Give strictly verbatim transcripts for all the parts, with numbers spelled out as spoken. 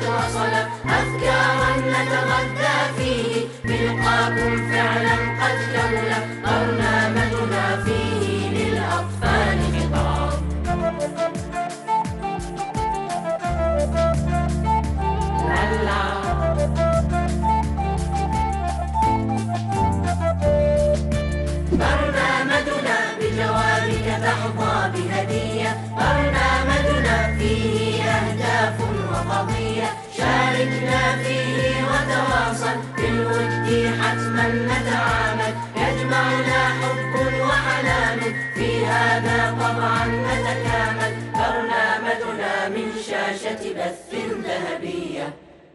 وصل أفكارا نتغذى فيه، ملقاكم فعلا قد كمل برنامجنا فيه للأطفال خطاب. لالا برنامجنا بجوابك تحظى بهدية، برنامجنا فيه أهداف وقضية، شاركنا فيه وتواصل بالود حتما نتعامل، يجمعنا حب وحنان في هذا طبعا نتكامل، برنامجنا من شاشة بث ذهبية.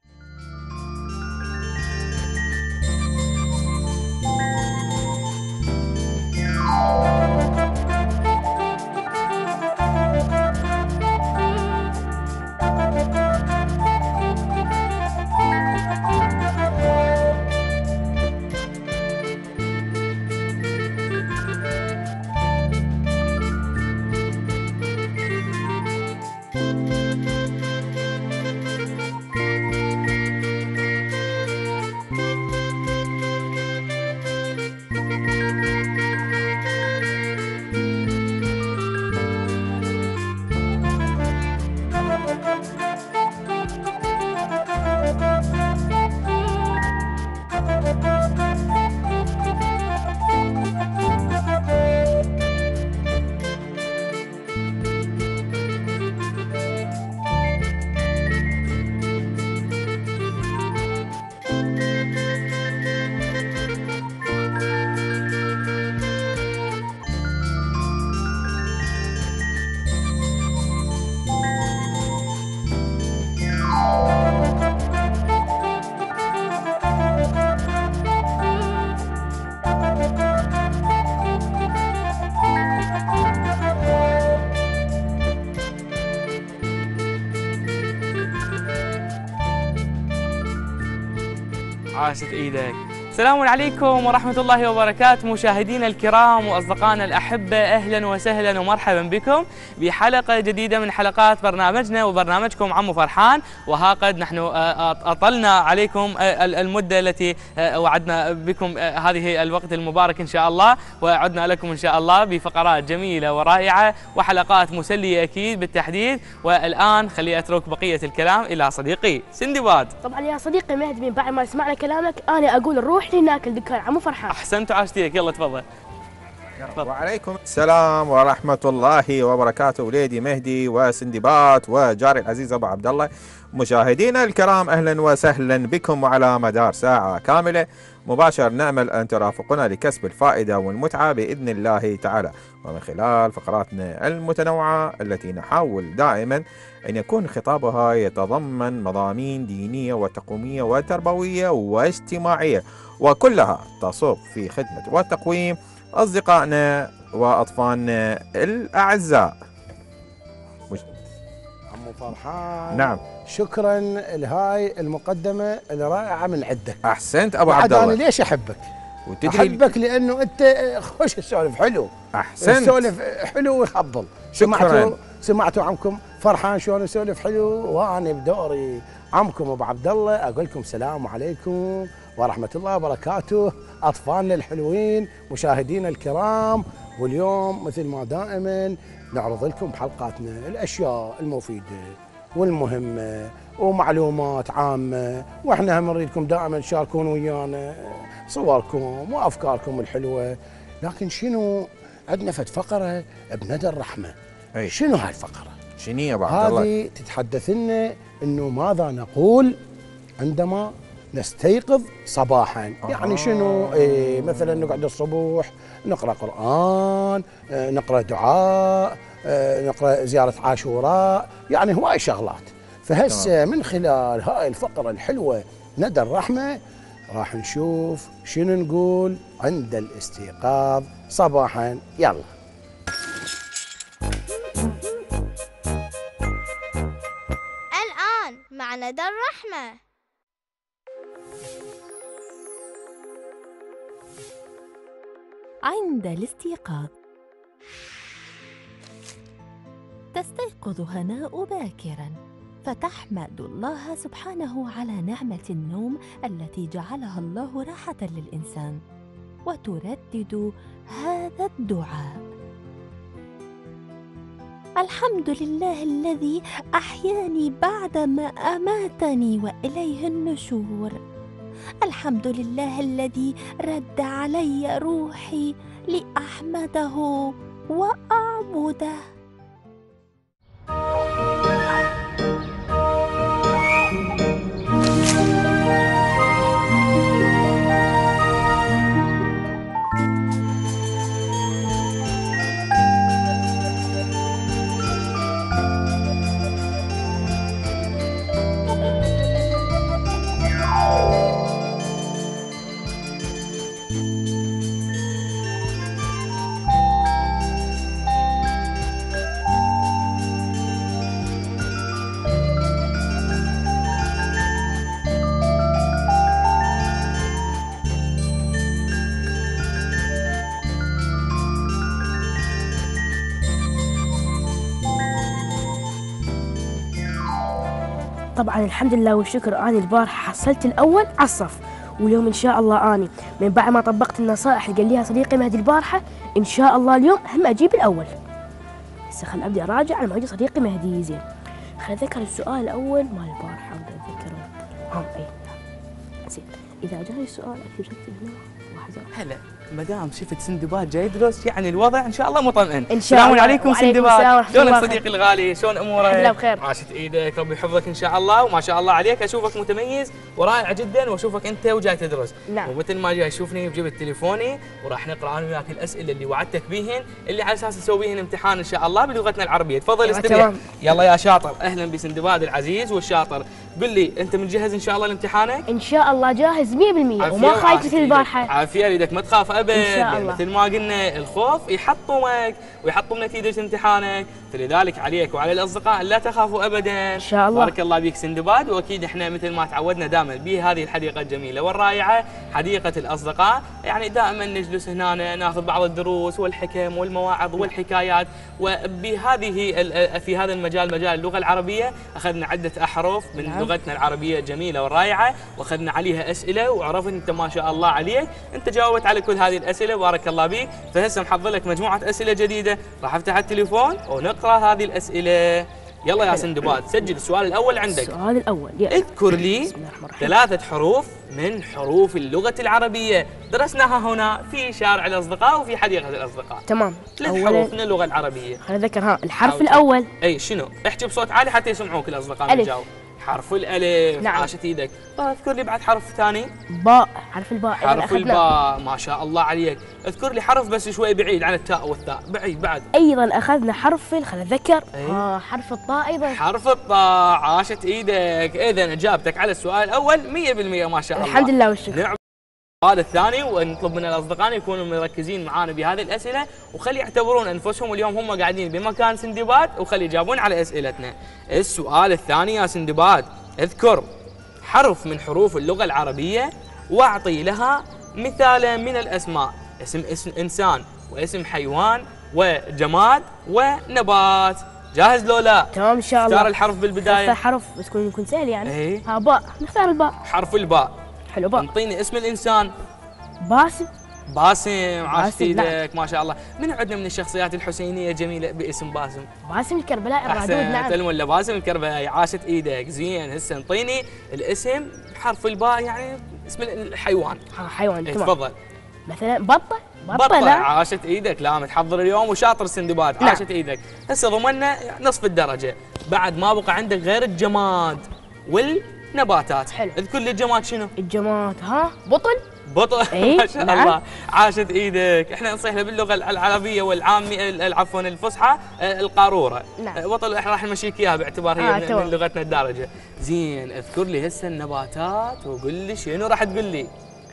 عاشت ايدك. السلام عليكم ورحمة الله وبركاته مشاهدينا الكرام وأصدقائنا الأحبة، أهلا وسهلا ومرحبا بكم بحلقة جديدة من حلقات برنامجنا وبرنامجكم عمو فرحان. وها قد نحن أطلنا عليكم المدة التي وعدنا بكم هذه الوقت المبارك إن شاء الله، وعدنا لكم إن شاء الله بفقرات جميلة ورائعة وحلقات مسلية أكيد بالتحديد. والآن خلي أترك بقية الكلام إلى صديقي سندباد. طبعا يا صديقي مهدي، من بعد ما سمعنا كلامك أنا أقول نروح لناكل دكان عمو فرحان. أحسنت وعاشتيك، يلا تفضل. وعليكم السلام ورحمة الله وبركاته وليدي مهدي وسندباد وجاري العزيز أبو عبد الله. مشاهدينا الكرام أهلا وسهلا بكم، وعلى مدار ساعة كاملة مباشر نأمل أن ترافقنا لكسب الفائدة والمتعة بإذن الله تعالى، ومن خلال فقراتنا المتنوعة التي نحاول دائما أن يكون خطابها يتضمن مضامين دينية وتقويمية وتربوية واجتماعية، وكلها تصب في خدمة وتقويم أصدقائنا وأطفالنا الأعزاء. مش... عمو فرحان، نعم، شكرا لهاي المقدمة الرائعة من عندك. أحسنت أبو عبد الله. أنا ليش أحبك؟ أحبك لأنه أنت خوش السولف حلو. أحسنت، السولف حلو ويخبل. سمعتوا سمعتوا عمكم فرحان شلون يسولف حلو، وأنا بدوري عمكم أبو عبد الله أقول لكم السلام عليكم ورحمة الله وبركاته أطفالنا الحلوين مشاهدينا الكرام. واليوم مثل ما دائما نعرض لكم بحلقاتنا الأشياء المفيدة والمهمة ومعلومات عامة، وإحنا هم نريدكم دائما تشاركون ويانا صوركم وأفكاركم الحلوة. لكن شنو عندنا فد فقرة بندى الرحمة. أي. شنو هاي الفقرة؟ شنو يا أبو عبد الله؟ هذه تتحدث لنا إنه ماذا نقول عندما نستيقظ صباحا. آه. يعني شنو؟ إيه مثلا نقعد الصبح نقرأ قرآن، آه نقرأ دعاء، آه نقرأ زيارة عاشوراء، يعني هواي شغلات. فهسه من خلال هاي الفقرة الحلوة ندى الرحمة راح نشوف شنو نقول عند الاستيقاظ صباحا. يلا. الآن مع ندى الرحمة. عند الاستيقاظ. تستيقظ هناء باكرا فتحمد الله سبحانه على نعمة النوم التي جعلها الله راحة للإنسان، وتردد هذا الدعاء: الحمد لله الذي أحياني بعدما أماتني وإليه النشور. الحمد لله الذي رد علي روحي لأحمده وأعبده. طبعا الحمد لله والشكر، أنا البارحة حصلت الأول على الصف، واليوم إن شاء الله أني من بعد ما طبقت النصائح اللي قال ليها صديقي مهدي البارحة إن شاء الله اليوم هم أجيب الأول. هسه خل أبدأ أراجع على ما يجي صديقي مهدي. زين خل أتذكر السؤال الأول مال البارحة وأبدأ أتذكره. ها إيه زين، إذا جاني السؤال أكتب شكل هنا واحد. هلا مدام شفت سندباد جاي يدرس يعني الوضع ان شاء الله مطمئن. ان شاء الله. السلام عليكم سندباد، شلونك الله صديقي الغالي؟ شلون امورك؟ الحمد لله بخير. عاشت ايدك، ربي يحفظك ان شاء الله، وما شاء الله عليك اشوفك متميز ورائع جدا، واشوفك انت وجاي تدرس. نعم. ومثل ما جاي تشوفني وجبت تليفوني وراح نقرا انا وياك الاسئله اللي وعدتك بيهن، اللي على اساس نسوي بيهن امتحان ان شاء الله بلغتنا العربيه. تفضل استريح. يلا يا شاطر، اهلا بسندباد العزيز والشاطر. قل لي انت متجهز ان شاء الله لامتحانك؟ ان شاء الله جاهز مية بالمية وما خايف مثل البارحه. عافيه يدك، ما تخاف ابد. ان شاء الله. مثل ما قلنا الخوف يحطمك ويحطم نتيجه امتحانك، فلذلك عليك وعلى الاصدقاء لا تخافوا ابدا. ان شاء الله. بارك الله بيك سندباد، واكيد احنا مثل ما تعودنا دائما بهذه الحديقه الجميله والرائعه حديقه الاصدقاء، يعني دائما نجلس هنا ناخذ بعض الدروس والحكم والمواعظ والحكايات. وبهذه في هذا المجال مجال اللغه العربيه اخذنا عده احرف من نعم. لغتنا العربيه الجميله والرائعه، واخذنا عليها اسئله، وعرفت انت ما شاء الله عليك انت جاوبت على كل هذه الاسئله بارك الله بيك. فهسه محضر لك مجموعه اسئله جديده، راح افتح التليفون ونقرا هذه الاسئله. يلا يا سندباد سجل السؤال الاول عندك. السؤال الاول يلا. اذكر لي ثلاثه حروف من حروف اللغه العربيه درسناها هنا في شارع الاصدقاء وفي حديقه الاصدقاء. تمام. ثلاث حروف من اللغه العربيه. خلينا نذكر. ها الحرف الاول. اي شنو؟ احكي بصوت عالي حتى يسمعوك الاصدقاء من جاوب. حرف الالف. نعم. عاشت ايدك. اذكر لي بعد حرف ثاني. باء. حرف الباء. حرف الباء، ما شاء الله عليك. اذكر لي حرف بس شوي بعيد عن التاء والثاء، بعيد بعد. ايضا اخذنا حرف، خلينا نتذكر. أيه؟ اه حرف الطاء ايضا. حرف الطاء، عاشت ايدك. اذا اجابتك على السؤال الاول مية بالمية ما شاء الله. الحمد لله والشكر. نعم. هذا الثاني، ونطلب من الاصدقاء يكونوا مركزين معانا بهذه الاسئله، وخلي يعتبرون انفسهم اليوم هم قاعدين بمكان سندباد، وخلي يجاوبون على اسئلتنا. السؤال الثاني يا سندباد، اذكر حرف من حروف اللغه العربيه واعطي لها مثالا من الاسماء، اسم اسم انسان واسم حيوان وجماد ونبات. جاهز لو لا؟ تمام ان شاء الله. اختار الحرف بالبدايه. اختار حرف بس يكون يكون سهل يعني. ايه؟ ها باء، نختار الباء. حرف الباء. حلو باء. انطيني اسم الانسان. باسم. باسم، عاشت نعم. ايدك ما شاء الله. من عندنا من الشخصيات الحسينيه جميله باسم باسم؟ باسم الكربلائي الرادود. احسنت، نعم. ولا باسم الكربلائي. عاشت ايدك. زين هسه انطيني الاسم بحرف الباء، يعني اسم الحيوان. ها حيوان. ايه تمام. تفضل. مثلا بطه. بطه. لا. عاشت ايدك، لا متحضر اليوم وشاطر سندباد. نعم. عاشت ايدك. هسه ضمننا نصف الدرجه، بعد ما بقى عندك غير الجماد والنباتات. حلو. اذكر لي الجماد شنو؟ الجماد ها بطل. بطل. إيه؟ ما شاء نعم. الله. عاشت ايدك. احنا نصيح له باللغه العربيه والعاميه عفوا الفصحى القاروره. نعم. بطل احنا راح نمشيك اياها باعتبار هي آه من, تمام. من لغتنا الدارجه. زين اذكر لي هسه النباتات وقل لي شنو راح تقول لي؟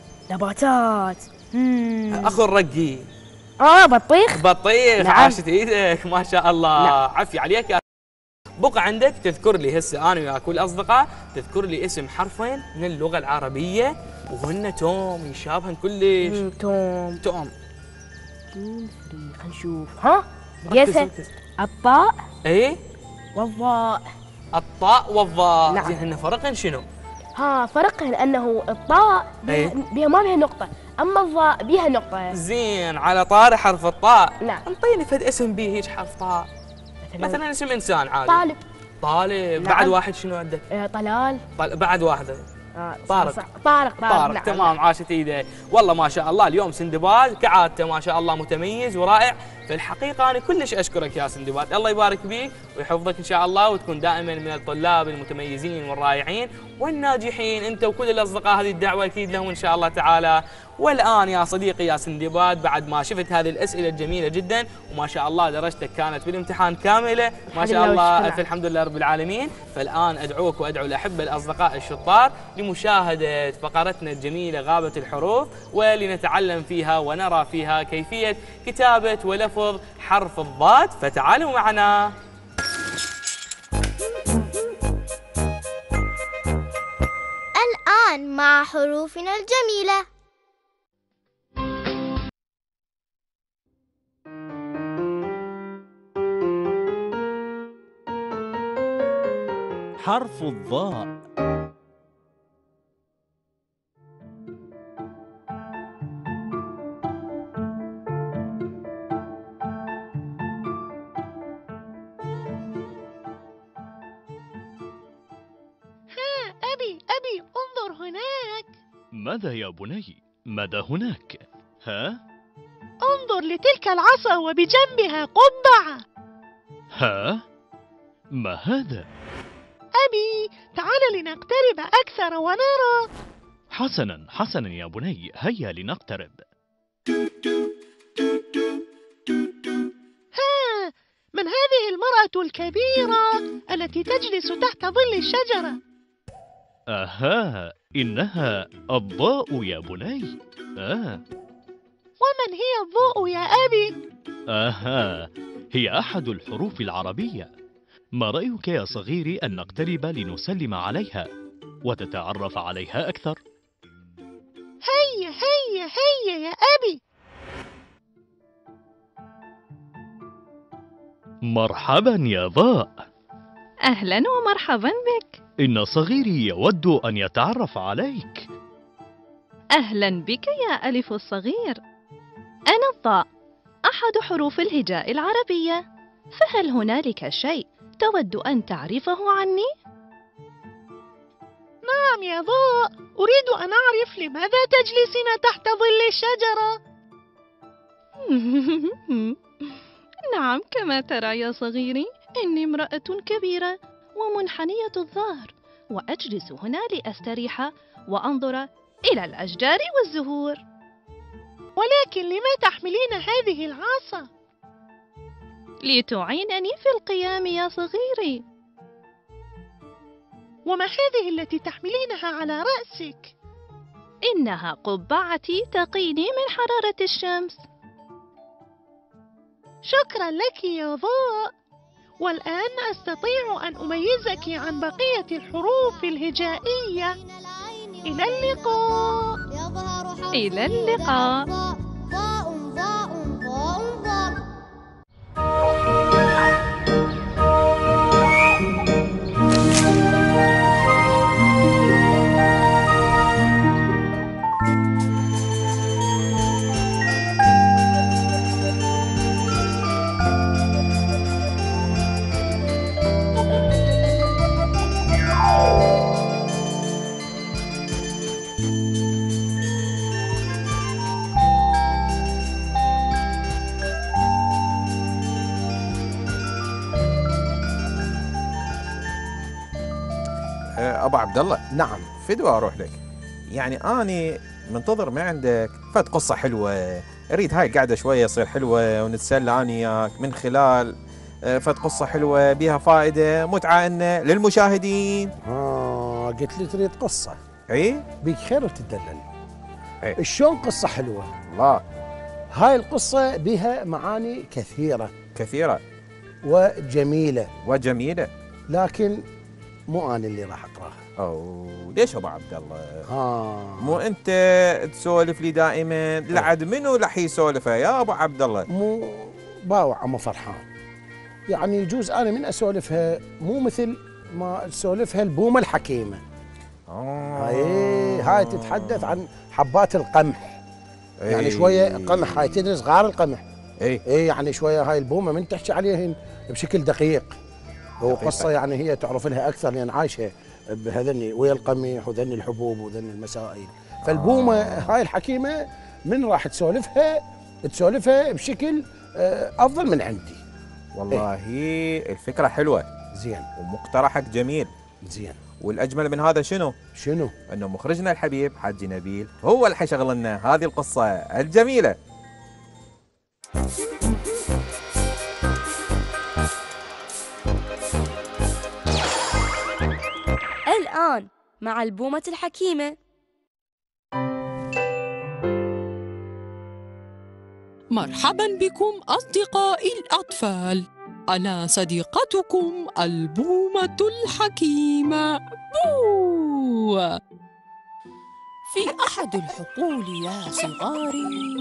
نباتات. امم اخو الرقي. اه بطيخ. بطيخ. نعم. عاشت ايدك ما شاء الله. نعم. عفي عليك يا. بقى عندك تذكر لي هسه انا وياك والاصدقاء تذكر لي اسم حرفين من اللغه العربيه وهن توم، يشابهن كلش. مم، توم. توم. خلينا نشوف. ها جيسه. الطاء ايه والضاء. الطاء والظاء. نعم. زين هن فرقن شنو؟ ها فرقها لأنه الطاء بيها, إيه. بيها ما بيها نقطة، أما الظاء بيها نقطة. زين على طاري حرف الطاء. نعم. انطيني فد اسم به هيك حرف طاء. مثلا اسم انسان عادي. طالب. طالب. نعم. بعد واحد شنو عندك؟ آه طلال. طل... بعد واحد. آه طارق. صح- طارق طارق, طارق. نعم. تمام عاشت ايده. والله ما شاء الله اليوم سندباد كعادته ما شاء الله متميز ورائع. في الحقيقه انا كلش اشكرك يا سندباد، الله يبارك بيك ويحفظك ان شاء الله وتكون دائما من الطلاب المتميزين والرائعين والناجحين انت وكل الاصدقاء. هذه الدعوه اكيد لهم ان شاء الله تعالى. والان يا صديقي يا سندباد بعد ما شفت هذه الاسئله الجميله جدا وما شاء الله درجتك كانت بالامتحان كامله ما شاء الله في الحمد لله رب العالمين، فالان ادعوك وادعو الاحبه الاصدقاء الشطار لمشاهده فقرتنا الجميله غابه الحروف ولنتعلم فيها ونرى فيها كيفيه كتابه ولفظ حرف الضاد، فتعالوا معنا. الآن مع حروفنا الجميلة. حرف الضاء. أبي أبي انظر هناك. ماذا يا بني؟ ماذا هناك؟ ها؟ انظر لتلك العصا وبجنبها قبعة. ها؟ ما هذا؟ أبي تعال لنقترب أكثر ونرى. حسنا حسنا يا بني، هيا لنقترب. ها، من هذه المرأة الكبيرة التي تجلس تحت ظل الشجرة؟ أها، إنها الضاء يا بني. آه. ومن هي الضوء يا أبي؟ أها، هي أحد الحروف العربية. ما رأيك يا صغيري أن نقترب لنسلم عليها وتتعرف عليها أكثر؟ هيا هيا هيا يا أبي. مرحبا يا ضاء. أهلا ومرحبا بك. إن صغيري يود أن يتعرف عليك. أهلا بك يا ألف الصغير. أنا الضاء، أحد حروف الهجاء العربية، فهل هنالك شيء تود أن تعرفه عني؟ نعم يا ضاء، أريد أن أعرف لماذا تجلسين تحت ظل الشجرة؟ نعم كما ترى يا صغيري، إني امرأة كبيرة ومنحنية الظهر، وأجلس هنا لأستريح وأنظر إلى الأشجار والزهور. ولكن لما تحملين هذه العصا؟ لتعينني في القيام يا صغيري. وما هذه التي تحملينها على رأسك؟ إنها قبعتي تقيني من حرارة الشمس. شكرا لك يا ضاء. والآن أستطيع أن أميزك عن بقية الحروف الهجائية. إلى اللقاء. إلى اللقاء. ضاء ضاء ضاء ضاء. ابو عبد الله، نعم. فدوى اروح لك. يعني اني منتظر ما عندك فد قصه حلوه، اريد هاي القعده شويه تصير حلوه ونتسلى اني وياك من خلال فد قصه حلوه بها فائده متعه لنا للمشاهدين. اه قلت لي تريد قصه. اي بيك خير وتدلل. اي شلون قصه حلوه؟ الله، هاي القصه بها معاني كثيره كثيره وجميله وجميله، لكن مو انا اللي راح اقراها. او ليش ابو عبد الله؟ اه مو انت تسولف لي دائما، لعد منو رح يسولفها يا ابو عبد الله؟ مو باوع عم فرحان، يعني يجوز انا من اسولفها مو مثل ما تسولفها البومة الحكيمة. آه. هاي هاي تتحدث عن حبات القمح. أي. يعني شوية قمح، هاي تدري صغار القمح. اي اي يعني شوية هاي البومة من تحكي عليهن بشكل دقيق. وقصة يعني هي تعرف لها أكثر لأن عايشة بهذني ويا القمح وذني الحبوب وذني المسائل. فالبومة آه. هاي الحكيمة من راح تسولفها تسولفها بشكل أفضل من عندي. والله إيه؟ الفكرة حلوة زين ومقترحك جميل زين. والأجمل من هذا شنو؟ شنو؟ أنه مخرجنا الحبيب حاجي نبيل هو اللي حيشغل لنا هذه القصة الجميلة. الآن مع البومة الحكيمة. مرحبا بكم أصدقائي الأطفال، أنا صديقتكم البومة الحكيمة بو. في أحد الحقول يا صغاري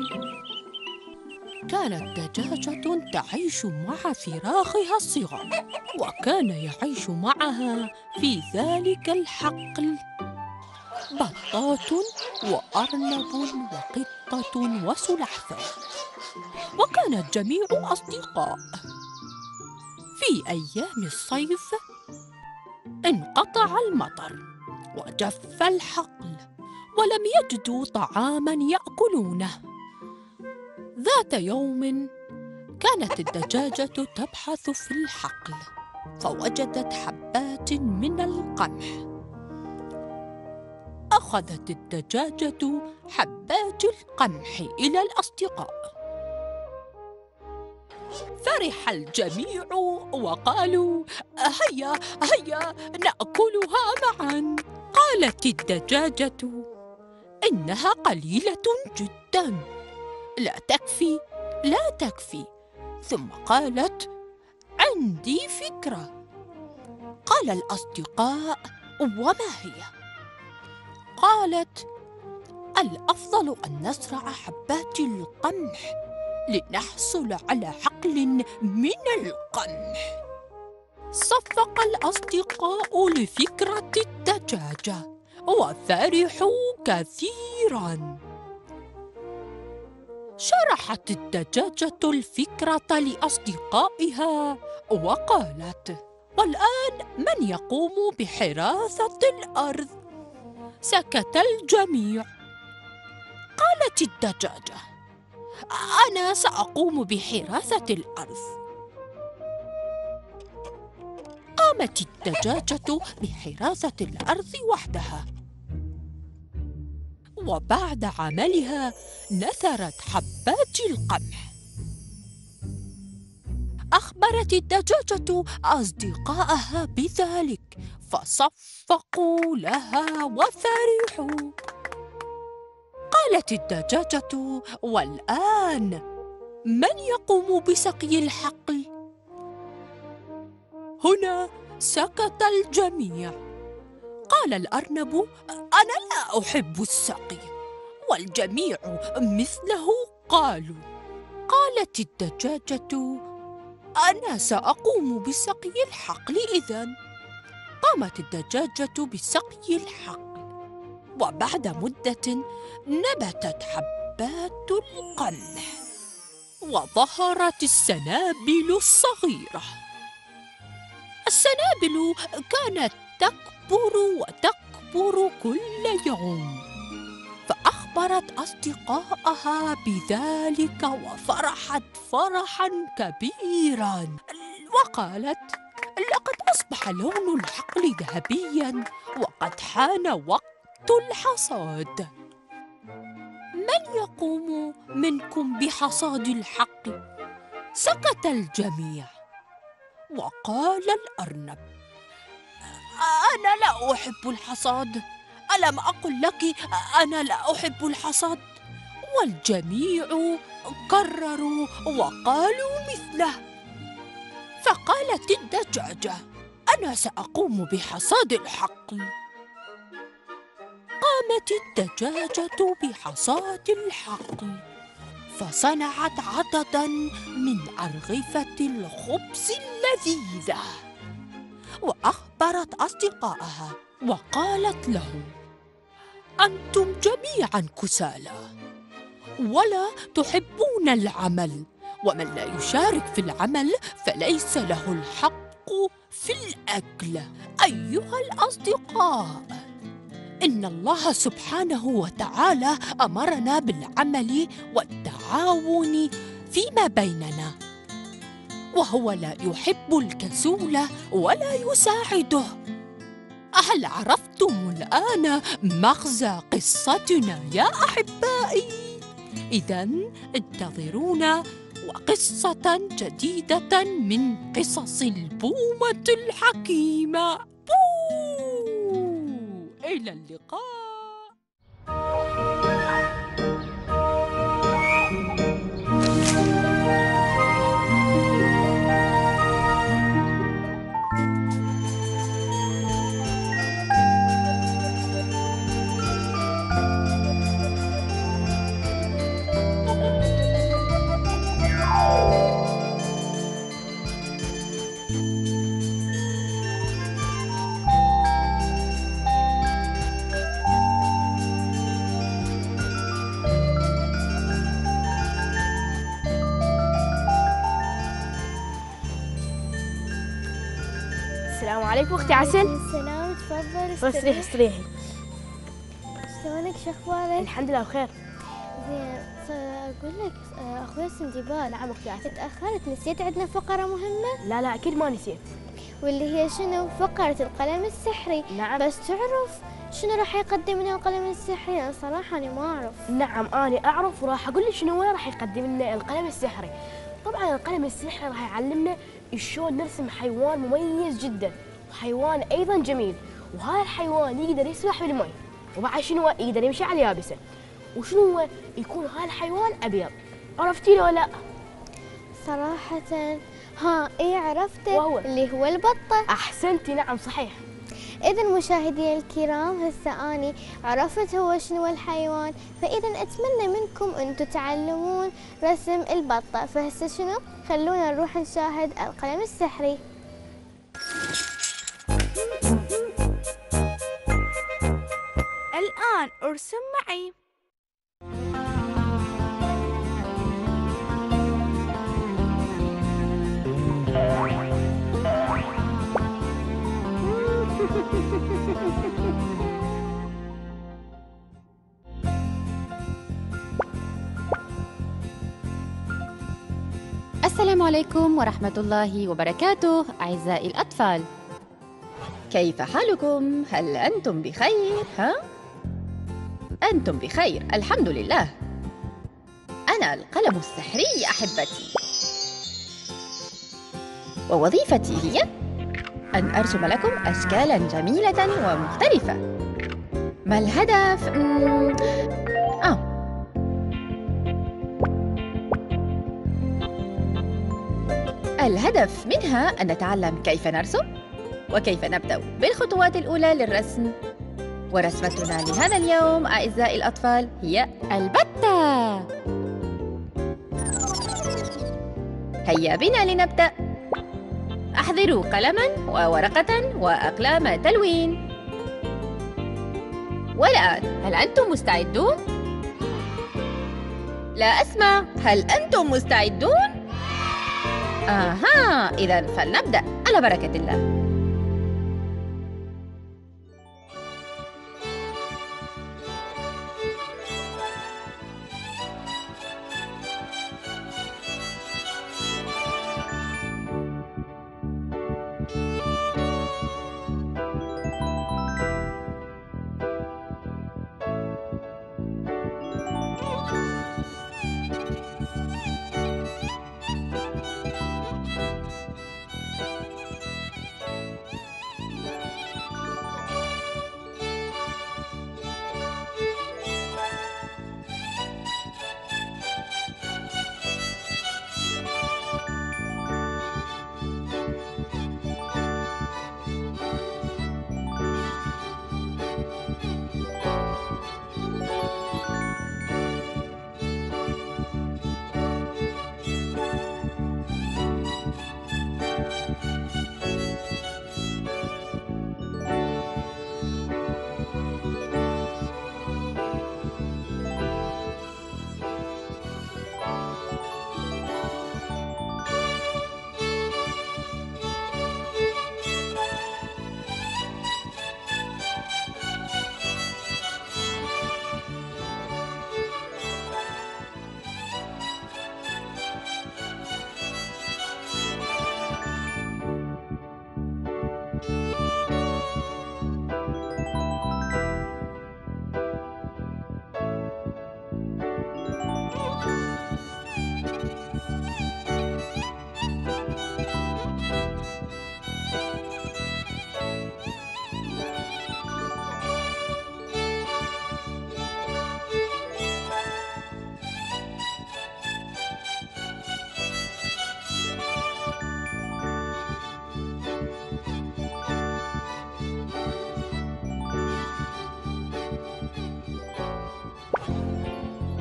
كانت دجاجة تعيش مع فراخها الصغار، وكان يعيش معها في ذلك الحقل بطات وأرنب وقطة وسلحفاة، وكان الجميع أصدقاء. في أيام الصيف انقطع المطر وجف الحقل ولم يجدوا طعاما يأكلونه. ذات يوم كانت الدجاجة تبحث في الحقل فوجدت حبات من القمح. أخذت الدجاجة حبات القمح إلى الأصدقاء، فرح الجميع وقالوا هيا هيا نأكلها معا. قالت الدجاجة إنها قليلة جدا، لا تكفي لا تكفي. ثم قالت عندي فكرة. قال الأصدقاء وما هي؟ قالت الأفضل أن نزرع حبات القمح لنحصل على حقل من القمح. صفق الأصدقاء لفكرة الدجاجة وفرحوا كثيراً. شرحت الدجاجة الفكرة لأصدقائها وقالت والآن من يقوم بحراثة الأرض؟ سكت الجميع. قالت الدجاجة أنا سأقوم بحراثة الأرض. قامت الدجاجة بحراثة الأرض وحدها، وبعد عملها نثرت حبات القمح. أخبرت الدجاجة أصدقائها بذلك فصفقوا لها وفرحوا. قالت الدجاجة والآن من يقوم بسقي الحقل؟ هنا سكت الجميع. قال الأرنب أنا لا أحب السقي، والجميع مثله قالوا. قالت الدجاجة أنا سأقوم بسقي الحقل إذن. قامت الدجاجة بسقي الحقل، وبعد مدة نبتت حبات القمح وظهرت السنابل الصغيرة. السنابل كانت تكبر وتكبر كل يوم، فأخبرت أصدقائها بذلك وفرحت فرحا كبيرا وقالت لقد أصبح لون الحقل ذهبيا وقد حان وقت الحصاد. من يقوم منكم بحصاد الحقل؟ سكت الجميع. وقال الأرنب أنا لا أحب الحصاد، ألم أقل لك أنا لا أحب الحصاد؟ والجميع كرروا وقالوا مثله. فقالت الدجاجة أنا سأقوم بحصاد الحقل. قامت الدجاجة بحصاد الحقل، فصنعت عددا من أرغفة الخبز اللذيذة، وأخبرت أصدقائها وقالت لهم: أنتم جميعا كسالى ولا تحبون العمل، ومن لا يشارك في العمل فليس له الحق في الأكل. أيها الأصدقاء، إن الله سبحانه وتعالى أمرنا بالعمل والتعاون فيما بيننا، وهو لا يحب الكسول ولا يساعده. هل عرفتم الآن مغزى قصتنا يا أحبائي؟ إذن انتظرونا وقصة جديدة من قصص البومة الحكيمة. بو! إلى اللقاء. السلام عليكم اختي عسل. السلام، تفضل استريحي استريحي. شلونك؟ شو اخبارك؟ الحمد لله بخير. زين، اقول لك اخوي سندباد. نعم اختي عسل. تاخرت، نسيت عندنا فقره مهمه؟ لا لا اكيد ما نسيت. واللي هي شنو؟ فقره القلم السحري. نعم. بس تعرف شنو راح يقدم لنا القلم السحري؟ انا صراحه انا ما اعرف. نعم انا اعرف، وراح اقول لك شنو راح يقدم لنا القلم السحري. طبعا القلم السحري راح يعلمنا شلون نرسم حيوان مميز جدا، وحيوان ايضا جميل، وهذا الحيوان يقدر يسبح بالماء، وبعد شنو يقدر يمشي على اليابسه، وشنو هو يكون هذا الحيوان ابيض. عرفتي له ولا؟ صراحه ها اي عرفته، وهو اللي هو البطه. احسنتي، نعم صحيح. إذا مشاهدينا الكرام، هسه أني عرفت هو شنو الحيوان، فإذا أتمنى منكم أن تتعلمون رسم البطة. فهسه شنو؟ خلونا نروح نشاهد القلم السحري. الآن ارسم معي. السلام عليكم ورحمة الله وبركاته أعزائي الأطفال، كيف حالكم؟ هل أنتم بخير؟ ها؟ أنتم بخير الحمد لله. أنا القلم السحري أحبتي، ووظيفتي هي أن أرسم لكم أشكالا جميلة ومختلفة. ما الهدف؟ مم... آه الهدف منها أن نتعلم كيف نرسم وكيف نبدأ بالخطوات الأولى للرسم. ورسمتنا لهذا اليوم أعزائي الأطفال هي البتة. هيا بنا لنبدأ. أحضروا قلما وورقة وأقلام تلوين. والآن هل أنتم مستعدون؟ لا أسمع. هل أنتم مستعدون؟ آها، إذن فلنبدأ على بركة الله.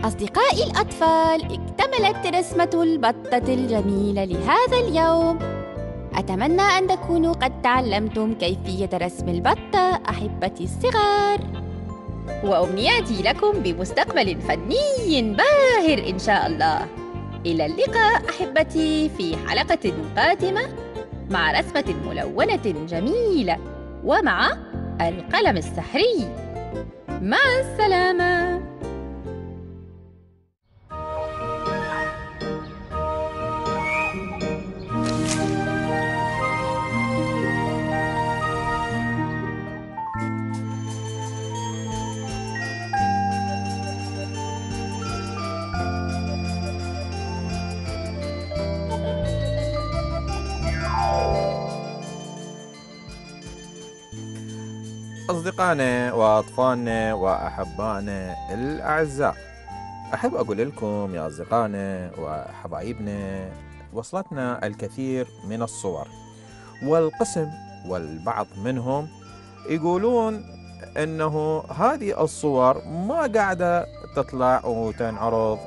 أصدقائي الأطفال، اكتملت رسمة البطة الجميلة لهذا اليوم. أتمنى أن تكونوا قد تعلمتم كيفية رسم البطة أحبتي الصغار، وأمنياتي لكم بمستقبل فني باهر إن شاء الله. إلى اللقاء أحبتي في حلقة قادمة مع رسمة ملونة جميلة ومع القلم السحري. مع السلامة. أصدقائنا وأطفالنا وأحبائنا الأعزاء، أحب أقول لكم يا أصدقائنا وحبايبنا، وصلتنا الكثير من الصور، والقسم والبعض منهم يقولون أنه هذه الصور ما قاعدة تطلع وتنعرض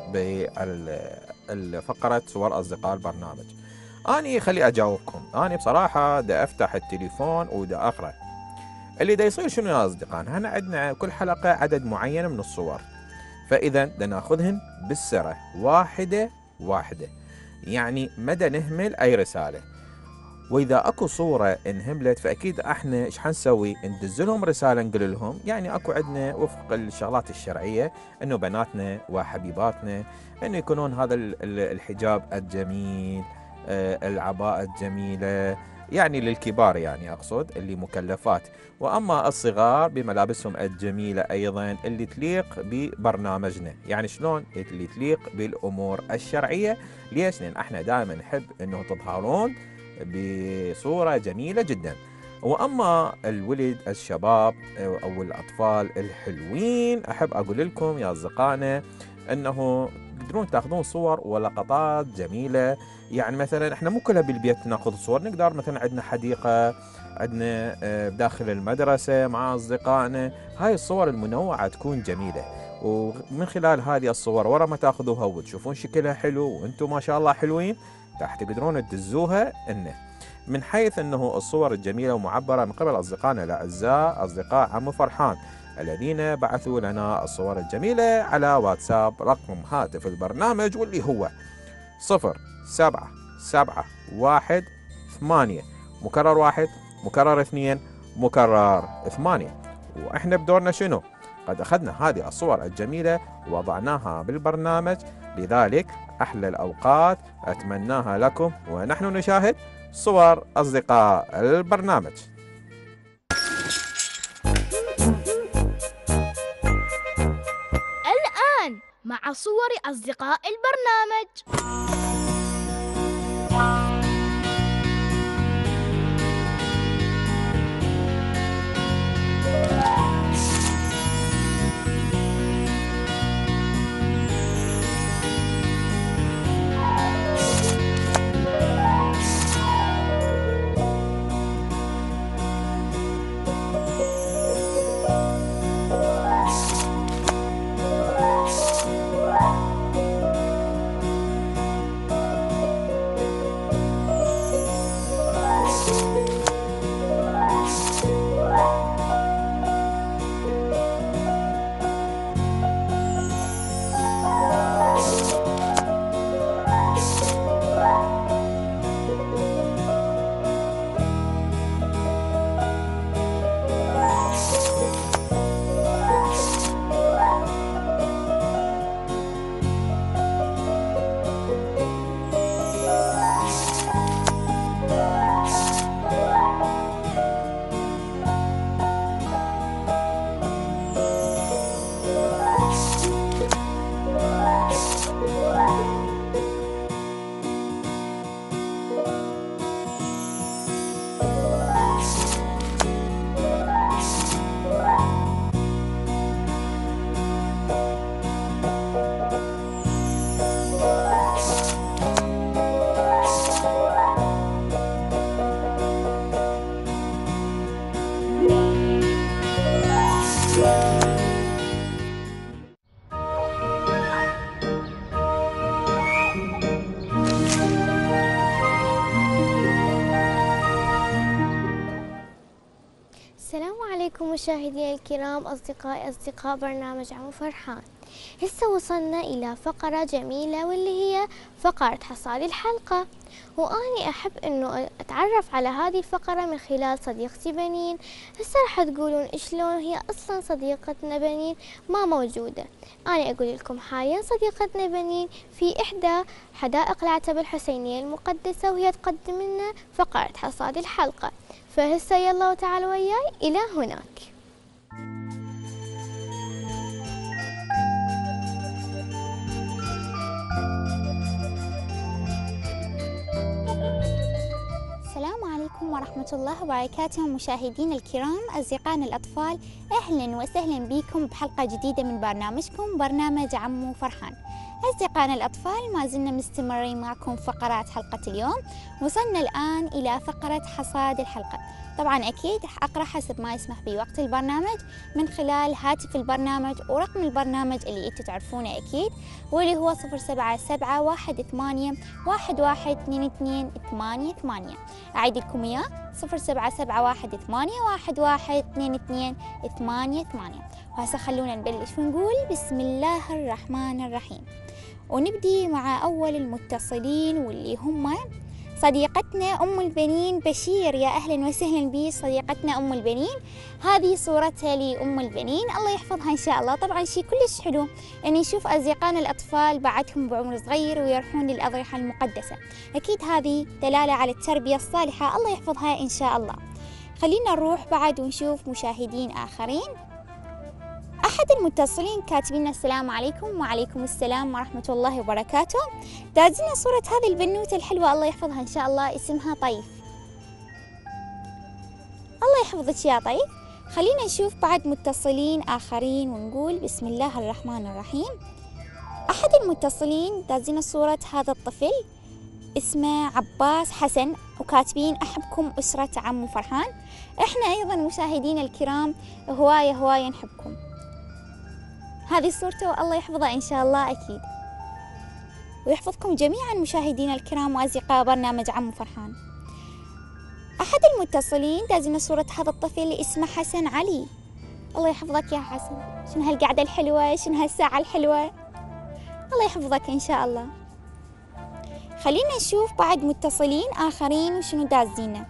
بالفقرة صور أصدقاء البرنامج. أنا خلي أجاوبكم، أنا بصراحة دا أفتح التليفون ودا أقرأ اللي دا يصير. شنو يا أصدقائنا؟ هنا عندنا كل حلقة عدد معين من الصور، فإذا دا ناخذهن بالسرة واحدة واحدة، يعني مدى نهمل أي رسالة. وإذا أكو صورة انهملت فأكيد احنا ايش حنسوي؟ ندزلهم رسالة نقول لهم، يعني أكو عندنا وفق الشغلات الشرعية إنه بناتنا وحبيباتنا إنه يكونون هذا الحجاب الجميل، العباءة الجميلة، يعني للكبار يعني أقصد اللي مكلفات، وأما الصغار بملابسهم الجميلة أيضا اللي تليق ببرنامجنا. يعني شلون اللي تليق بالأمور الشرعية. ليش؟ لأن احنا دائما نحب أنه تظهرون بصورة جميلة جدا. وأما الولد الشباب أو الأطفال الحلوين، أحب أقول لكم يا أصدقائنا أنه تقدرون تاخذون صور ولقطات جميلة. يعني مثلا احنا مو كلها بالبيت ناخذ صور، نقدر مثلا عندنا حديقة، عندنا داخل المدرسة مع أصدقائنا، هاي الصور المنوعة تكون جميلة. ومن خلال هذه الصور ورا ما تاخذوها وتشوفون شكلها حلو وانتم ما شاء الله حلوين، راح تقدرون تدزوها انه من حيث انه الصور الجميلة ومعبرة من قبل أصدقائنا الأعزاء، أصدقاء عمو فرحان الذين بعثوا لنا الصور الجميلة على واتساب رقم هاتف البرنامج، واللي هو صفر سبعة سبعة واحد ثمانية مكرر واحد مكرر اثنين مكرر ثمانية. وإحنا بدورنا شنو؟ قد أخذنا هذه الصور الجميلة ووضعناها بالبرنامج، لذلك أحلى الأوقات أتمناها لكم ونحن نشاهد صور أصدقاء البرنامج. الآن مع صور أصدقاء البرنامج. مشاهدينا الكرام، أصدقائي أصدقاء برنامج عمو فرحان. هسه وصلنا إلى فقرة جميلة واللي هي فقرة حصاد الحلقة، وأني أحب أنه أتعرف على هذه الفقرة من خلال صديقتي بنين. هسه راح تقولون شلون هي أصلا صديقتنا بنين ما موجودة. أنا أقول لكم حاليا صديقتنا بنين في إحدى حدائق العتبة الحسينية المقدسة، وهي تقدم لنا فقرة حصاد الحلقة. فهسه يلا وتعالوا وياي إلى هناك. السلام عليكم ورحمة الله وبركاته مشاهدينا الكرام، أصدقائنا الأطفال، أهلا وسهلا بكم بحلقة جديدة من برنامجكم برنامج عمو فرحان. أصدقائنا الأطفال، ما زلنا مستمرين معكم فقرات حلقة اليوم. وصلنا الآن إلى فقرة حصاد الحلقة. طبعا أكيد أقرأ حسب ما يسمح به وقت البرنامج من خلال هاتف البرنامج ورقم البرنامج اللي أنتم تعرفونه أكيد، واللي هو صفر سبعة سبعة واحد ثمانية واحد واحد اثنين اثنين ثمانية ثمانية. أعيد لكم إياه صفر سبعة سبعة واحد ثمانية واحد واحد اثنين اثنين ثمانية ثمانية. وهسه خلونا نبلش ونقول بسم الله الرحمن الرحيم، ونبدي مع أول المتصلين واللي هم صديقتنا أم البنين بشير. يا أهلا وسهلا بي صديقتنا أم البنين. هذه صورتها لأم البنين، الله يحفظها إن شاء الله. طبعا شيء كلش حلو أن نشوف أصدقائنا الأطفال بعدهم بعمر صغير ويروحون للأضرحة المقدسة، أكيد هذه دلالة على التربية الصالحة، الله يحفظها إن شاء الله. خلينا نروح بعد ونشوف مشاهدين آخرين. أحد المتصلين كاتبين السلام عليكم. وعليكم السلام ورحمة الله وبركاته. دازنا صورة هذه البنوتة الحلوة، الله يحفظها إن شاء الله، اسمها طيف. الله يحفظك يا طيف. خلينا نشوف بعد متصلين آخرين ونقول بسم الله الرحمن الرحيم. أحد المتصلين دازنا صورة هذا الطفل اسمه عباس حسن، وكاتبين أحبكم أسرة عمو فرحان. إحنا أيضا مشاهدين الكرام هواية هواية نحبكم. هذه صورته والله يحفظها إن شاء الله أكيد، ويحفظكم جميعا مشاهدينا الكرام وأصدقاء برنامج عمو فرحان. أحد المتصلين دازنا صورة هذا الطفل اسمه حسن علي. الله يحفظك يا حسن، شنو هالقعدة الحلوة، شنو هالساعة الحلوة، الله يحفظك إن شاء الله. خلينا نشوف بعد متصلين آخرين وشنو دازينا.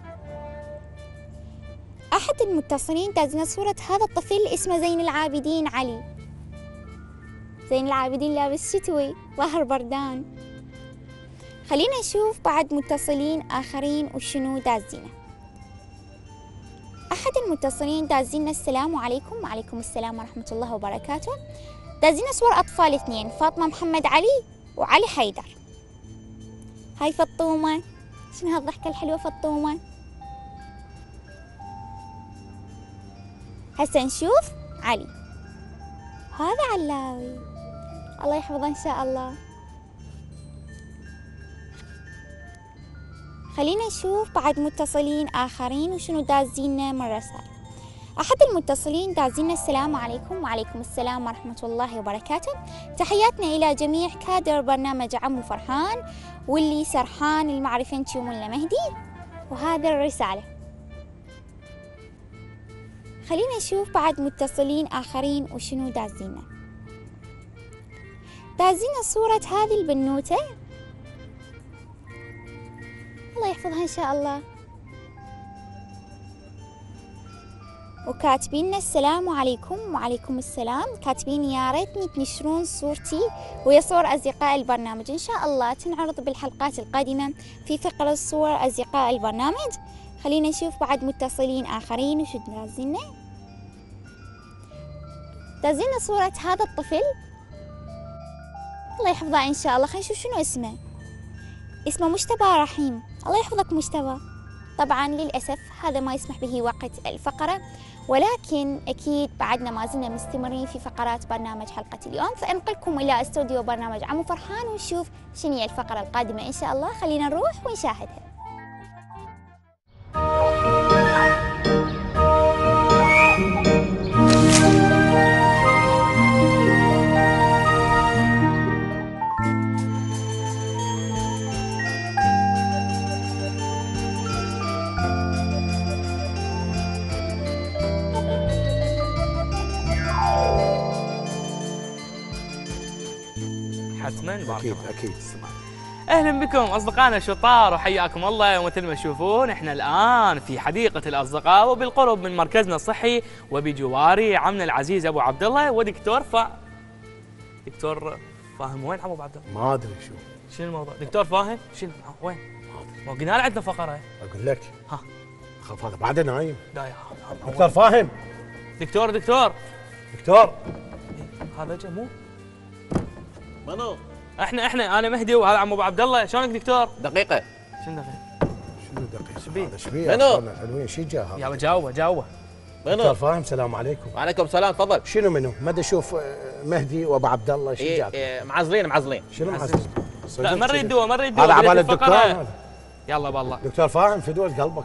أحد المتصلين دازنا صورة هذا الطفل اسمه زين العابدين علي. زين العابدين لابس شتوي، ظهر بردان. خلينا نشوف بعد متصلين آخرين وشنو دازينا. أحد المتصلين دازينا السلام عليكم. وعليكم السلام ورحمة الله وبركاته. دازينا صور أطفال اثنين، فاطمة محمد علي وعلي حيدر. هاي فطومة، شنو هالضحكة الحلوة فطومة. هسه نشوف علي، هذا علاوي، الله يحفظه إن شاء الله. خلينا نشوف بعد متصلين آخرين وشنو دازينا من رسائل. أحد المتصلين دازينا السلام عليكم. وعليكم السلام ورحمة الله وبركاته. تحياتنا إلى جميع كادر برنامج عمو فرحان واللي سرحان المعرفة انتم ولا مهدي، وهذا الرسالة. خلينا نشوف بعد متصلين آخرين وشنو دازينا. دازينا صورة هذه البنوتة، الله يحفظها إن شاء الله، وكاتبين السلام عليكم. وعليكم السلام. كاتبين يا ريتني تنشرون صورتي ويا صور أصدقاء البرنامج، إن شاء الله تنعرض بالحلقات القادمة في فقرة صور أصدقاء البرنامج. خلينا نشوف بعد متصلين آخرين وشو دازينا. دازينا صورة هذا الطفل، الله يحفظه إن شاء الله. خلينا نشوف شنو اسمه. اسمه مجتبى رحيم، الله يحفظك مجتبى. طبعا للأسف هذا ما يسمح به وقت الفقرة، ولكن أكيد بعدنا ما زلنا مستمرين في فقرات برنامج حلقة اليوم، فأنقلكم إلى استوديو برنامج عمو فرحان ونشوف شنو هي الفقرة القادمة إن شاء الله. خلينا نروح ونشاهدها. حتما. بارك اكيد الله. اكيد. اهلا بكم اصدقائنا الشطار وحياكم الله. ومثل ما تشوفون احنا الان في حديقه الاصدقاء وبالقرب من مركزنا الصحي، وبجواري عمنا العزيز ابو عبد الله ودكتور ف دكتور فاهم. وين ابو عبد الله؟ ما ادري شو شنو الموضوع؟ دكتور فاهم شنو وين؟ ما قلنا له عندنا فقره. اقول لك ها خاف هذا بعده نايم. لا يا دكتور فاهم. دكتور دكتور دكتور هذا جا مو منو؟ احنا احنا انا مهدي وهذا عم ابو عبد الله. شلونك دكتور؟ دقيقة. شنو دقيقة؟ شنو دقيقة؟ شبيه؟ هذا شبيه؟ منو؟ حلوين شو جا هذا؟ يا جاوبه جاوبه. دكتور فاهم السلام عليكم. وعليكم السلام تفضل. شنو منو؟ ما اشوف مهدي وابو عبد الله شو إيه جاك؟ إيه معزلين معزلين. شنو معزلين؟ لا ما نريد دواء ما نريد دواء. هذا عبال الدكتور هذا. يلا بالله. دكتور فاهم في دول قلبك.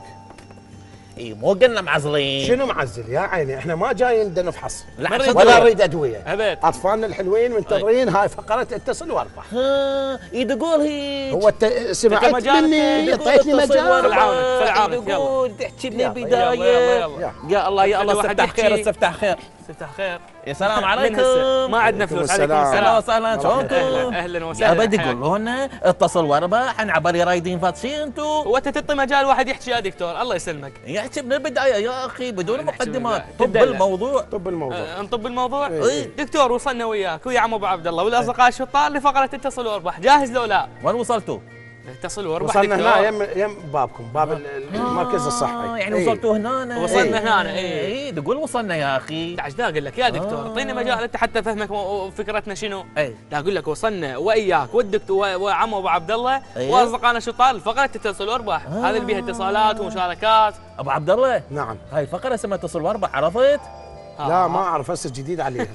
اي مو قلنا معزلين. شنو معزل يا عيني؟ احنا ما جايين بدنا نفحص ولا نريد ادويه. ابد. اطفالنا الحلوين منتظرين هاي فقره اتصل واربح. ها يدقول هي هو انت سمعت مني اعطيتني مجال. خل عونك خل عونك. يقول تحكي لي يلا، بدايه. يلا، يلا. يا الله يا الله واحد استفتح يحكي. خير استفتح خير. استفتح خير. يا سلام عليكم. ما عندنا فلوس. عليكم السلام. اهلا وسهلا شلونكم؟ اهلا اهلا وسهلا. ابد يقولوا لنا اتصل واربح عن عبالي رايدين فاتشين انتم. هو انت تعطي مجال واحد يحكي يا دكتور الله يسلمك. يحكي من البدايه يا اخي بدون مقدمات. من طب الموضوع. طب الموضوع. أه نطب الموضوع. إيه. دكتور وصلنا وياك ويا عم ابو عبد الله والاصدقاء الشطار لفقره اتصل واربح. جاهز لو لا؟ وين وصلتوا؟ اتصل واربح. وصلنا هنا يم يم بابكم باب المركز الصحي. يعني وصلتوا هنا. وصلنا هنا. اي اي تقول وصلنا يا اخي. عشان اقول لك يا دكتور اعطينا آه. مجال انت حتى فهمك فكرتنا شنو. اي لا اقول لك وصلنا واياك والدكتور وعم ابو عبد الله أيوه. واصدقائنا الشطار فقره اتصل واربح. آه. هذا اللي بيها اتصالات ومشاركات. ابو عبد الله نعم. هاي الفقره اسمها اتصل واربح عرفت؟ لا ما اعرف هسه جديد عليها.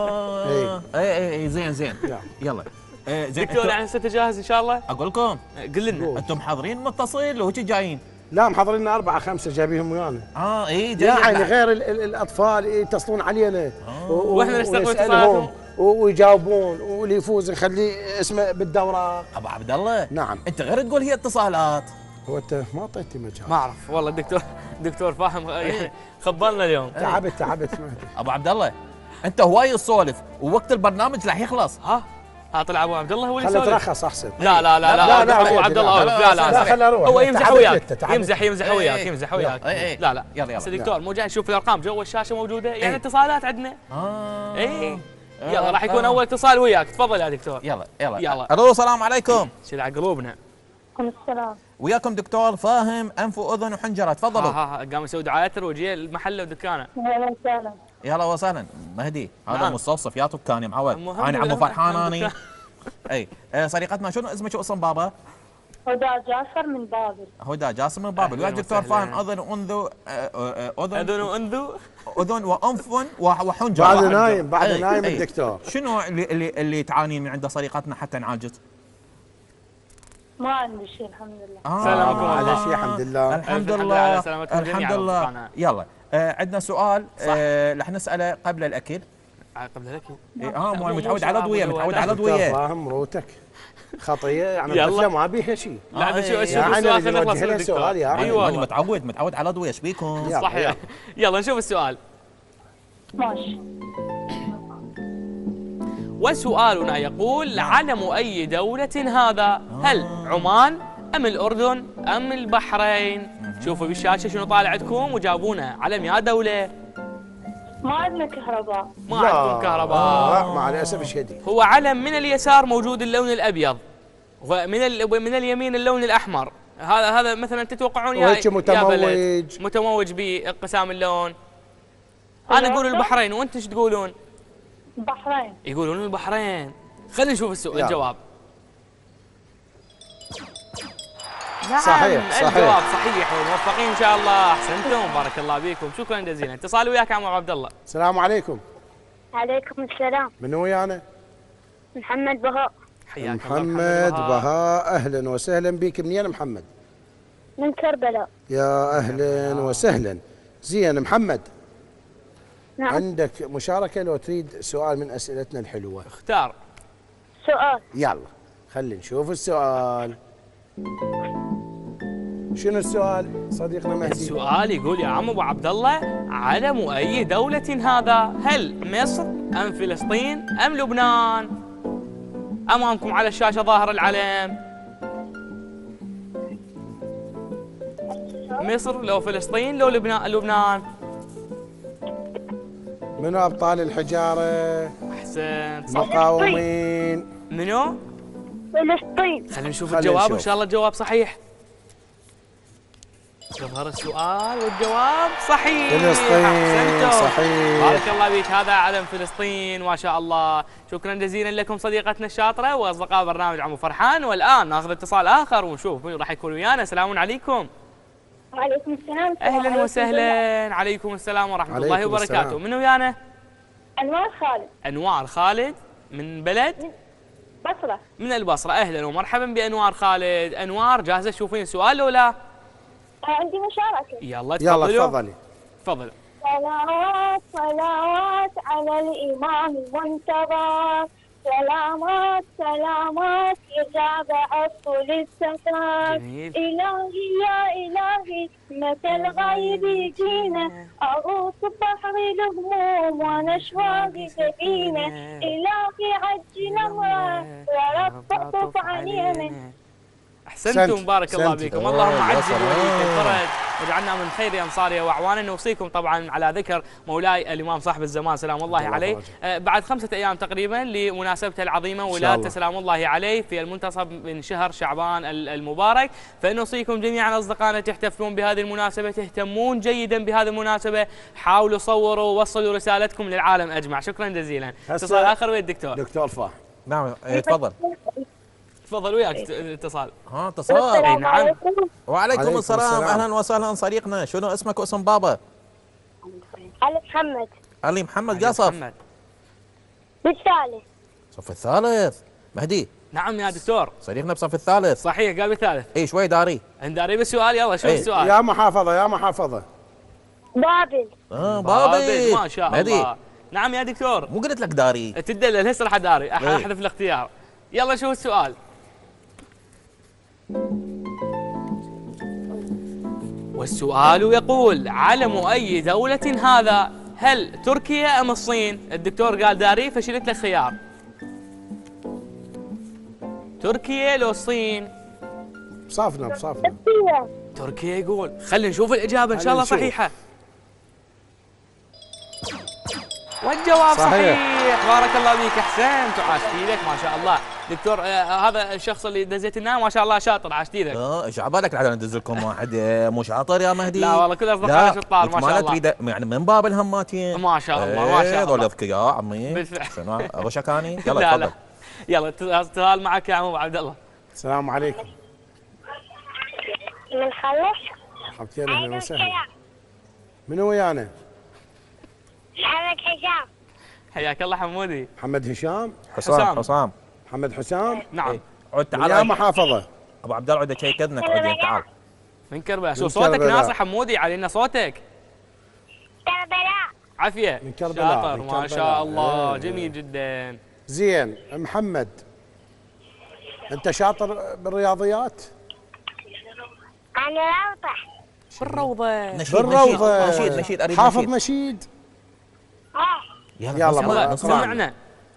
اه اي اي زين زين يلا. آه زين دكتور يعني هسه جاهز ان شاء الله؟ اقول لكم قل لنا انتم حاضرين متصل وهيك جايين؟ لا محضرين لنا أربعة خمسة جايبيهم ويانا. اه اي يعني غير ال ال الأطفال يتصلون علينا واحنا نستقبل اتصالاتهم ويجاوبون واللي يفوز نخليه اسمه بالدورة. أبو عبد الله نعم. أنت غير تقول هي اتصالات. هو أنت ما أعطيتني مجال. ما أعرف والله الدكتور دكتور فاهم يعني خبرنا اليوم. تعبت تعبت. أبو عبد الله أنت هواي تسولف ووقت البرنامج راح يخلص. ها ها طلع ابو عبد الله هو اللي يسولف. خلي يسولف. ترخص احسن. لا لا لا لا, لا ابو عبد الله لا لا لا خليه اروح. هو يمزح وياك يمزح يمزح وياك يمزح وياك. لا لا يلا يلا دكتور مو جاي نشوف الارقام جوا الشاشه موجوده يعني اتصالات عندنا. اه اي يلا راح يكون اول اتصال وياك. تفضل يا دكتور. يلا يلا يلا. الو السلام عليكم. شيل على قلوبنا. عليكم السلام. وياكم دكتور فاهم انف واذن وحنجره تفضلوا. ها ها قام يسوي دعايات ترويجيه لمحله ودكانه. اهلا وسهلا. يلا وسهلا مهدي هذا نعم. مستوصف يا دكاني معود انا عمو فرحان اني. اي صديقتنا شنو اسمك شو اسم بابا؟ هدى جاسر من بابل. هدى جاسر من بابل. ويا دكتور فاهم اذن وانذو اذن اذن وانذو اذن وانف وحنجره. بعد نايم بعد نايم الدكتور. شنو اللي اللي اللي تعانين من عند صديقتنا حتى نعالجك؟ ما عندي شيء الحمد لله. آه سلامكم على شيء الحمد لله. الحمد لله الحمد لله. يلا آه عندنا سؤال آه رح نساله قبل الاكل. قبل الاكل؟ اه مو متعود على ادويه متعود على ادويه. فاهم روتك خطيه يعني الطفله ما بيها شيء. لا بس شو يعني السؤال خلينا نخلص من السؤال يا ايوه متعود متعود على ادويه ايش بيكم؟ صحيح. يلا نشوف السؤال. ماشي. وسؤالنا يقول علم أي دولة هذا؟ هل عمان أم الأردن أم البحرين؟ شوفوا بالشاشة شنو طالع عندكم وجاوبونا علم يا دولة. ما عندنا كهرباء. ما عندكم كهرباء. مع الأسف الشديد. هو علم من اليسار موجود اللون الأبيض ومن من اليمين اللون الأحمر. هذا هذا مثلا تتوقعون يا متموج متموج بانقسام اللون. أنا أقول البحرين وأنتم ايش تقولون؟ البحرين. يقولون البحرين. خلينا نشوف السؤال الجواب. نعم صحيح صحيح الجواب صحيح وموفقين ان شاء الله. احسنتم بارك الله بكم شكرا جزيلا. اتصال وياك عم عبد الله. السلام عليكم. عليكم السلام. من ويانا؟ محمد بهاء. حياك محمد بهاء اهلا وسهلا بك. منين محمد؟ من كربلاء. يا اهلا وسهلا. زين محمد نعم. عندك مشاركه لو تريد سؤال من اسئلتنا الحلوه؟ اختار سؤال. يلا خلينا نشوف السؤال. شنو السؤال صديقنا مهدي؟ السؤال يقول يا عم ابو عبد الله علم اي دولة هذا؟ هل مصر ام فلسطين ام لبنان؟ امامكم على الشاشه ظاهر العلم. مصر لو فلسطين لو لبنان؟ لبنان. منو ابطال الحجاره؟ احسنت صح. مقاومين. منو؟ فلسطين. خلينا نشوف خلينا الجواب، نشوف. ان شاء الله الجواب صحيح. يظهر السؤال والجواب صحيح. فلسطين أحسنتم. صحيح. بارك الله فيك، هذا علم فلسطين ما شاء الله. شكرا جزيلا لكم صديقتنا الشاطره واصدقاء برنامج عمو فرحان. والان ناخذ اتصال اخر ونشوف من راح يكون ويانا. السلام عليكم. وعليكم السلام. اهلا وسهلا. عليكم السلام ورحمه عليكم الله وبركاته. السلام. من ويانا؟ أنوار خالد. انوار خالد من بلد؟ بصرة. من البصره. اهلا ومرحبا بانوار خالد. انوار جاهزه تشوفين السؤال ولا لا؟ عندي مشاركة. يلا تفضلوا. يلا تفضلي. تفضل. صلوات صلوات على الإمام المنتظر، سلامات سلامات يتابع كل السفر. إلهي يا إلهي متى الغيب يجينا، أغوص بحر الهموم ونشوى بسفينة. إلهي عجل أمره يا رب اعطف علينا. احسنتم بارك الله أحسنت. بكم. اللهم عجل سلام. وليك الفرج واجعلنا من خير انصاره واعوانه. نوصيكم طبعا على ذكر مولاي الامام صاحب الزمان سلام الله الله عليه. فرجه. آه بعد خمسه ايام تقريبا لمناسبته العظيمه شاء ولادته الله. سلام الله عليه في المنتصف من شهر شعبان ال- المبارك. فنوصيكم جميعا اصدقائنا تحتفلون بهذه المناسبه، تهتمون جيدا بهذه المناسبه، حاولوا صوروا وصلوا رسالتكم للعالم اجمع. شكرا جزيلا. هسه اتصال اخر ويا الدكتور. دكتور فهد. نعم إيه، تفضل. تفضل وياك اتصال. ها اتصال. اي نعم. وعليكم عليكم السلام. السلام. اهلا وسهلا صديقنا، شنو اسمك واسم بابا؟ علي محمد. علي محمد. قصف محمد. بالثالث. صف الثالث. مهدي نعم يا دكتور. صديقنا بصف الثالث. صحيح قال بالثالث. اي شوي داري. انداري بالسؤال. يلا شوف إيه. السؤال. يا محافظه يا محافظه. بابل. اه بابل. بابي ما شاء مهدي. الله. نعم يا دكتور. مو قلت لك داري. تدلل هسه راح اداري أح- إيه. احذف الاختيار. يلا شوف السؤال. والسؤال يقول علم اي دولة هذا؟ هل تركيا ام الصين؟ الدكتور قال داري فشلت له خيار. تركيا لو الصين؟ بصافنا بصافنا. تركيا يقول. خلينا نشوف الاجابه ان شاء الله خلينا نشوف. صحيحه. والجواب صحيح. صحيح. بارك الله فيك احسنت وعاش ايدك ما شاء الله. دكتور آه هذا الشخص اللي دزيت لنا ما شاء الله شاطر عاش ايدك. اه ايش عبالك على ندز لكم واحد آه، مو شاطر يا مهدي؟ لا والله كل اصدقائنا شطار ما شاء الله. تريد يعني من باب الهماتين. ما شاء الله ما شاء هذول الله. اذكياء عمي. بالفعل. شنو غشك اني؟ يلا لا تفضل. لا. يلا اتصال معك يا عمو عبد الله. السلام عليكم. من خلص. حبتين اهلا وسهلا. منو ويانا؟ محمد حسام. حياك الله حمودي. محمد هشام. حسام حسام. حسام. محمد حسام. نعم. عد تعال. يا محافظه. ابو عبد الله عد شيك اذنك عد تعال. من كربلاء. شو من صوتك كربلاء. ناصح حمودي علينا صوتك. كربلاء. عافيه. من كربلاء. شاطر من ما كربلاء. شاء الله إيه. جميل جدا. زين محمد، انت شاطر بالرياضيات؟ عن روضة. بالروضه. نشيد بالروضه. نشيد نشيد اريد حافظ نشيد. نشيد. اه. يلا يلا نسمع، بقى. يلا نسمع. سمعنا.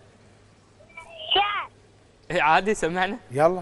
شعر. إيه عادي سمعنا. يلا.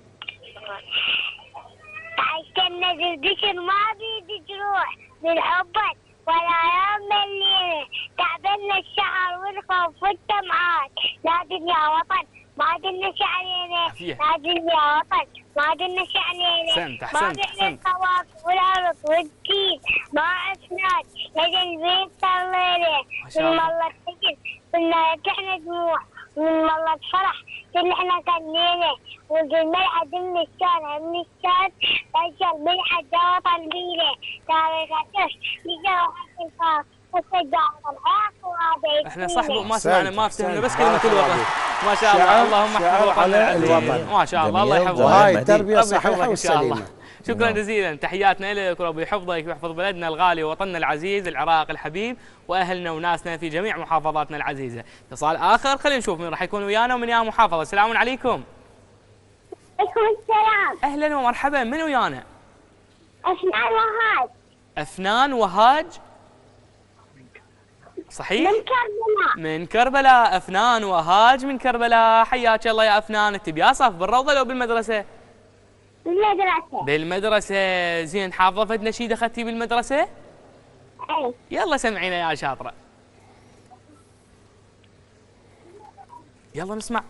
عشان الذكر ما بيدي تروح من حبك ولا يوم ملينا، تعبنا الشعر والخوف والدمعات، نادي يا وطن ما دنش علينا، نادي يا وطن ما دنش علينا. احسنت ما احسنت بين احسنت. الكواكب والارض والدين ما اسناد لدى البيت صلينا، من والله السجن كنا رجعنا دموع، من والله الفرح اللي احنا كنينا، والملحة من الشان من الشان رجل ملحة جوا طنبيله، تاريخ الشش بجوا حق الفاق وسجع الحاق وهذا احنا صاحبه ما سمعنا ما افتهمنا بس كلمه الوطن. ما شاء الله. شعر- اللهم احفظ شعر وطننا على العزيز. الوطن. ما شاء الله الله جميل. يحفظه. وهاي مهدي. التربيه ربي الصحيحه يحفظك ان شاء الله. والسليمه. شكرا جزيلا تحياتنا لك وربي يحفظك ويحفظ بلدنا الغالي ووطننا العزيز العراق الحبيب واهلنا وناسنا في جميع محافظاتنا العزيزه. اتصال اخر خلينا نشوف من راح يكون ويانا ومن يا محافظه. السلام عليكم. عليكم السلام. اهلا ومرحبا. من ويانا؟ أفنان وهاج. افنان وهاج. صحيح؟ من كربلاء. من كربلاء. أفنان وهاج من كربلاء، حياك الله يا أفنان. أنت بياصف بالروضة لو بالمدرسة؟ بالمدرسة. بالمدرسة. زين، حافظة فد نشيد أخذتي بالمدرسة؟ أي. يلا سمعينا يا شاطرة. يلا نسمع.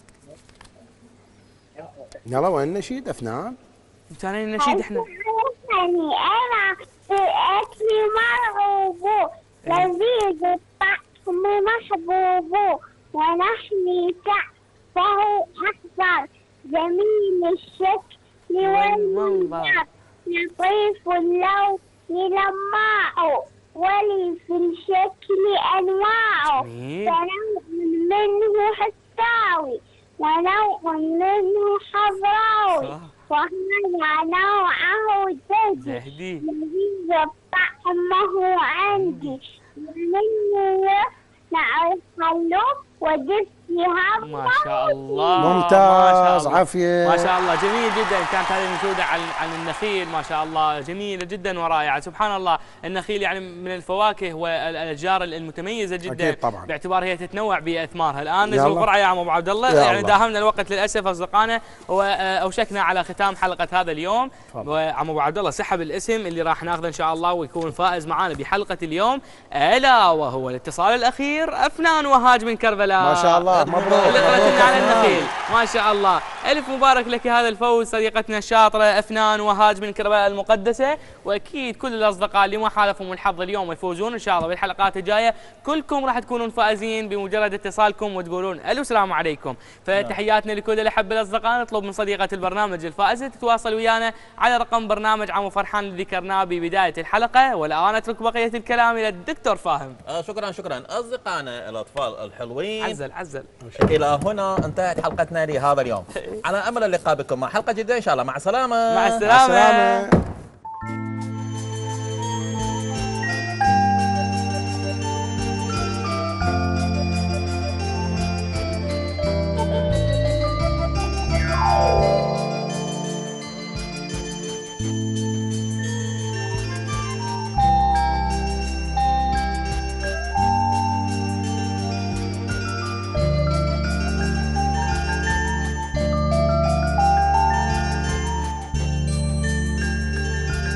يلا وين النشيد أفنان؟ كان النشيد احنا. يعني أنا في أكلي مرغوب لذيذ الطعم محبوب ولحمي كعبه أخضر جميل الشكل والمنظر لطيف اللون لماع ولي في الشكل أنواع فنوع منه حساوي ونوع منه حضراوي وهذا نوعه زهدي لذيذ طعمه عندي ومنه يصنع الخلوق ودفيها ما شاء الله. ممتاز، عافية. ما شاء الله، جميل جدا. كانت هذه النشودة عن عن النخيل، ما شاء الله جميلة جدا ورائعة. سبحان الله، النخيل يعني من الفواكه والأشجار المتميزة جدا. أكيد طبعا. باعتبار هي تتنوع بأثمارها. الآن نزل القرعة يا عم أبو عبد الله، يعني داهمنا الوقت للأسف أصدقائنا، وأوشكنا على ختام حلقة هذا اليوم. وعم أبو عبد الله سحب الاسم اللي راح ناخذه إن شاء الله ويكون فائز معانا بحلقة اليوم، ألا وهو الاتصال الأخير أفنان وهاج من كربلاء. ما شاء الله، مبروك. اللي قرأتنا على النخيل، ما شاء الله. ألف مبارك لك هذا الفوز صديقتنا الشاطرة أفنان وهاج من كربلاء المقدسة. وأكيد كل الأصدقاء اللي ما حالفهم الحظ اليوم يفوزون إن شاء الله بالحلقات الجاية، كلكم راح تكونون فائزين بمجرد اتصالكم وتقولون ألو السلام عليكم. فتحياتنا لكل الأحب الأصدقاء. نطلب من صديقة البرنامج الفائزة تتواصل ويانا على رقم برنامج عمو فرحان اللي ذكرناه ببداية الحلقة. والآن أترك بقية الكلام إلى الدكتور فاهم. آه شكرا شكرا أصدقائنا الأطفال الحلوين. عزل عزل. إلى هنا انتهت حلقتنا لهذا اليوم. على أمل اللقاء بكم مع حلقة جديدة إن شاء الله. مع السلامة. مع السلامة. مع السلامة.